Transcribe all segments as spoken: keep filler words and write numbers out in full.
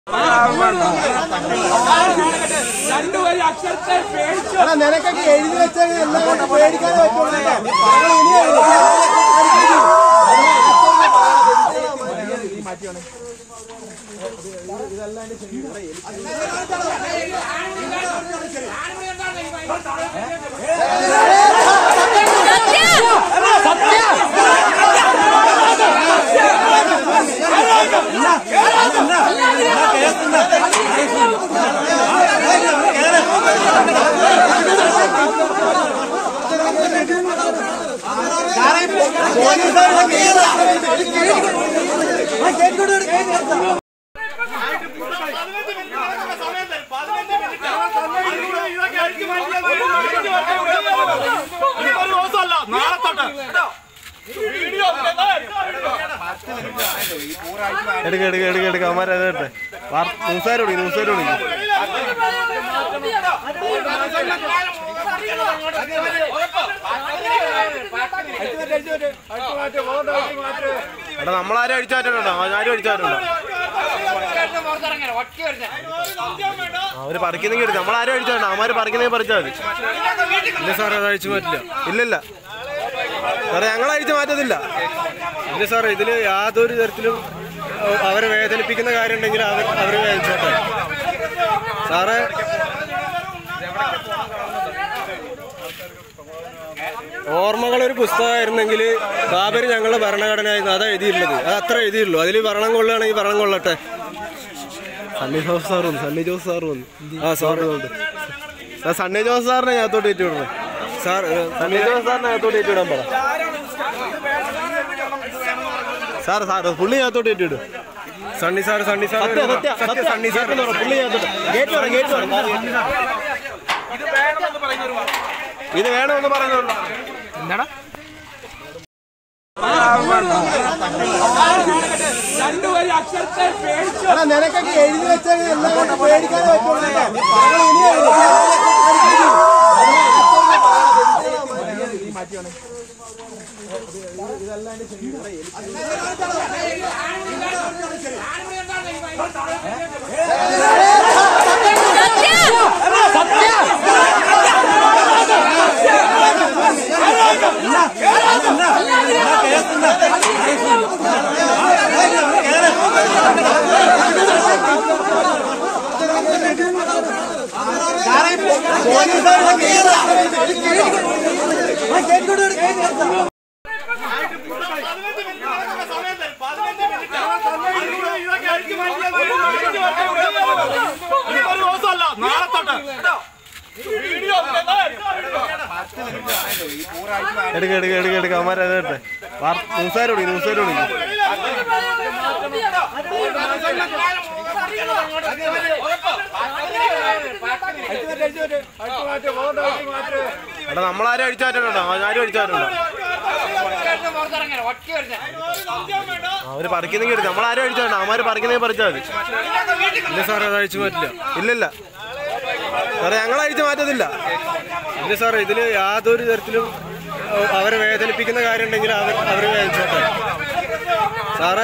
നിനക്കൊക്കെ എഴുതി വെച്ചാൽ എല്ലാം കൊണ്ട് പേടിക്കാതെ പറ്റുള്ളൂ. എടുക്ക എടുക്ക എടുക്ക എടുക്ക അമ്മാരെ അതട്ടെ ന്യൂസാരോടി ന്യൂസാരോടി എടാ നമ്മളാരും അടിച്ചു മാറ്റണ്ടോ ആരും അടിച്ചു മാറ്റണ്ടോ അവര് പറിക്കുന്നെങ്കിൽ എടുക്കും നമ്മളാരും അടിച്ചു മാറ്റണം അവന്മാര് പറിക്കുന്നെങ്കിൽ പറിച്ചാൽ മതി. ഇല്ല സാറേ അത് അഴിച്ചു മാറ്റില്ല. ഇല്ലില്ല സാറേ ഞങ്ങൾ അഴിച്ചു മാറ്റത്തില്ല. ഇല്ല സാറേ ഇതില് യാതൊരു തരത്തിലും അവരെ വേദനിപ്പിക്കുന്ന കാര്യം ഉണ്ടെങ്കിൽ അവർ അവരെ വേദനിച്ചോട്ടെ സാറേ. ഓർമ്മകളൊരു പുസ്തകമായിരുന്നെങ്കിൽ ബാബര് ഞങ്ങളുടെ ഭരണഘടനയായിരുന്നു അതാ എഴുതിയുള്ളത്. അത് അത്ര എഴുതിയുള്ളൂ. അതിൽ ഭരണം കൊള്ളുകയാണെങ്കിൽ ഭരണം കൊള്ളട്ടെ. സണ്ണി ജോസ് സാർ വന്നു സണ്ണി ജോസ് സാർ വന്നു ആ സാറ് കൊണ്ട് സണ്ണി ജോസ് സാറിനെ അകത്തോട്ട് ഏറ്റി വിടണം സാർ. സണ്ണി ജോസ് സാറിനെ അകത്തോട്ട് ഏറ്റി വിടാൻ പറ സാർ. സാർ പുള്ളി അകത്തോട്ട് ഏറ്റി വിടും. Sunny sir Sunny sir Sunny sir പുള്ളി അകത്തോട്ട് ഗേറ്റ് വേണം ഗേറ്റ് വേണം. ഇത് വേണമെന്ന് പറയുന്നുണ്ടോ എന്താടാ? നിനക്കൊക്കെ എഴുതി വെച്ചാൽ എല്ലാം കൊണ്ട് പേടിക്കാതെ പറ്റുള്ളൂ. എടുക്ക എടുക്ക എടുക്ക എടുക്ക അമ്മാരെ അതട്ടെ ന്യൂസാരോടി ന്യൂസാരോടി എടാ നമ്മളാരും അടിച്ചു മാറ്റണ്ടോ ആരും അടിച്ചു മാറ്റണ്ടോ അവര് പറിക്കുന്നെങ്കിൽ എടുക്കും നമ്മളാരും അടിച്ചു മാറ്റണം അവന്മാര് പറിക്കുന്നെങ്കിൽ പറിച്ചാൽ മതി. ഇല്ല സാറേ അത് അഴിച്ചു മാറ്റില്ല. ഇല്ലില്ല സാറേ ഞങ്ങൾ അഴിച്ചു മാറ്റത്തില്ല. ഇല്ല സാറേ ഇതില് യാതൊരു തരത്തിലും അവരെ വേദനിപ്പിക്കുന്ന കാര്യം ഉണ്ടെങ്കിൽ അവർ അവരെ വേദനിച്ചോട്ടെ സാറേ.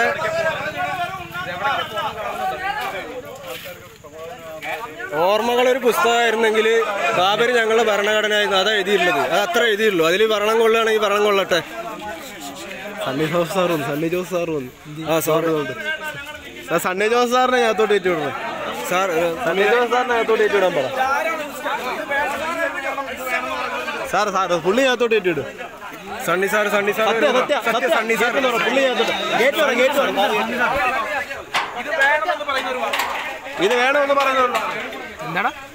ഓർമ്മകളൊരു പുസ്തകമായിരുന്നെങ്കിൽ ബാബര് ഞങ്ങളുടെ ഭരണഘടനയായിരുന്നു അതാ എഴുതിയുള്ളത്. അത് അത്ര എഴുതിയുള്ളൂ. അതിൽ ഭരണം കൊള്ളുകയാണെങ്കിൽ ഭരണം കൊള്ളട്ടെ. സണ്ണി ജോസ് സാർ വന്നു സണ്ണി ജോസ് സാർ വന്നു ആ സാറ് കൊണ്ട് സണ്ണി ജോസ് സാറിനെ അകത്തോട്ട് ഏറ്റി വിടണം സാർ. സണ്ണി ജോസ് സാറിനെ അകത്തോട്ട് ഏറ്റി വിടാൻ പറ സാർ. സാർ പുള്ളി അകത്തോട്ട് ഏറ്റി വിടും. Sunny sir Sunny sir Sunny sir പുള്ളി അകത്തോട്ട് ഗേറ്റ് വേണം ഗേറ്റ് വേണം. ഇത് വേണമെന്ന് പറയുന്നുണ്ടോ എന്താടാ?